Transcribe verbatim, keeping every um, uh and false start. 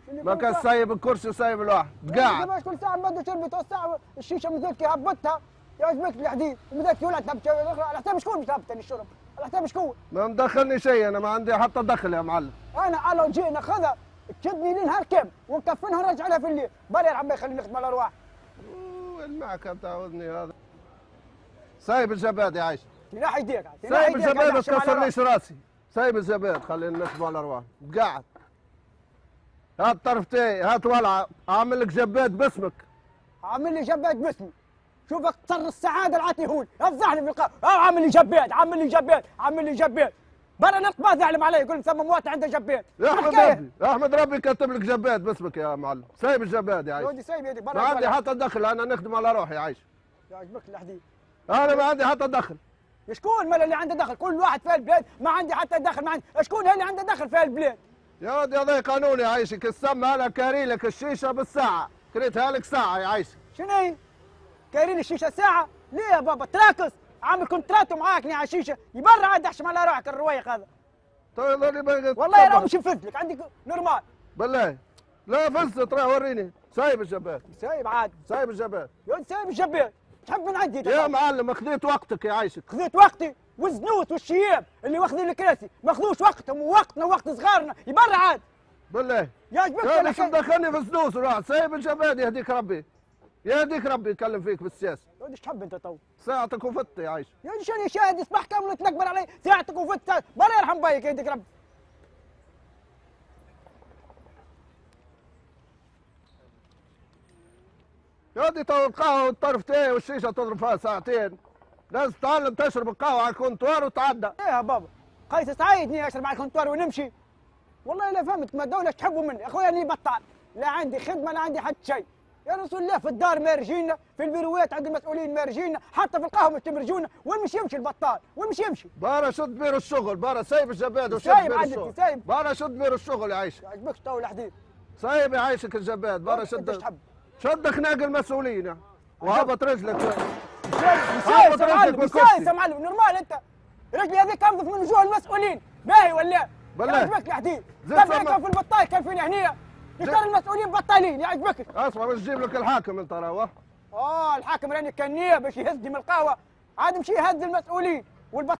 ما كان سايب الكرسي وسايب الواحد قاعد. كل ساعه مدوا شربت والساعه الشيشه مزيكي هبطها يعجبك الحديد مزيك يولع تبكي الحتى شكون مش هبطني الشرب الحتى شكون ما مدخلني شيء انا ما عندي حتى دخل يا معلم. انا على جي ناخذها تشدني لين هالكم ونكفنها نرجع لها في الليل بلا يا عمي خليني نخدم على الارواح. وين معك تعودني هذا سايب الزبادي عايش تناحي يديك سايب الزبادي ما تكسرليش راسي سايب الزبادي خلينا نخدم على الارواح قاعد. هات طرفتي هات ولعه اعمل لك جباد باسمك. عامل لي جباد باسمي شوفك صر السعاده العاتي هون افضحني في القهوه عامل لي جباد عامل لي جباد عامل لي جباد بلا نقبه زعلم علي يقول ثم موات عنده جباد. يا احمد ربي يا احمد ربي كتب لك جباد باسمك يا معلم. سايب الجباد يا عايش. ودي سايب يدي برا ما عندي حتى دخل انا نخدم على روحي عايش. يعجبك الحديد انا ما عندي حتى دخل. شكون مال اللي عنده دخل؟ كل واحد في البلاد ما عندي حتى دخل ما عندي شكون اللي عنده دخل في البلاد؟ يا ولدي هذا قانون يا عايشك السم هلا كاري لك الشيشه بالساعه كريتها لك ساعه يا عايشك. شنو هي؟ كايرين الشيشه ساعه؟ ليه يا بابا تراكس عامل كونتراتو معاك على الشيشه يبرع عاد احشم على روحك الروايق هذا. طيب والله راه مش مفز لك عندك نورمال. بالله لا فزت ترى وريني سايب الجبال. سايب عاد سايب الجبال. يا ولد سايب الجبال تحب من عندي يا معلم خذيت وقتك يا عايشك. خذيت وقتي والزنوت والشياب اللي واخذين الكراسي ما خذوش وقتهم ووقتنا ووقت صغارنا يبرع عاد. بالله يعجبك يا ليش مدخلني في الزنوس وراح سايب الجبال يهديك ربي. يهديك ربي يتكلم فيك بالسياسه. يا ولد ايش تحب انت تو؟ ساعتك وفت يا عايش. يا ولد شنو شاهد يصبح كامل تنكبر علي ساعتك وفت بلا يرحم بايك يهديك ربي. يا ولدي تو القهوه والطرفتين والشيشه تضرب فيها ساعتين. لازم تتعلم تشرب القهوه على الكونتوار وتعدى. ايه يا بابا قيس سعيدني اشرب على الكونتوار ونمشي. والله لا فهمت ما الدوله تحبوا مني اخويا اني بطال لا عندي خدمه لا عندي حتى شيء. يا رسول الله في الدار ما يرجينا في البيروات عند المسؤولين ما يرجينا حتى في القهوه مش تمرجونا وين مش يمشي البطال وين مش يمشي. بارا شد بير الشغل بارا سايب الجباد وشد سايب بير عندك الشغل. سايب بارا شد بير الشغل يا عايش. يعجبكش تو الحديد. سايب يعيشك الجباد بارا شد تحب شد خناق المسؤولين وهبط رجلك. مسايس يا معلم مسايس يا معلم نورمال انت رجلي هذيك انظف من وجوه المسؤولين باهي ولا؟ بالله يعجبك الحديد. كان في البطال كان فيني هنيه ترى المسؤولين بطالين يعجبك. اصبر باش نجيب لك الحاكم انت راهو. اه الحاكم راني كان نيه باش يهزني من القهوه عاد مشي يهز المسؤولين والبطال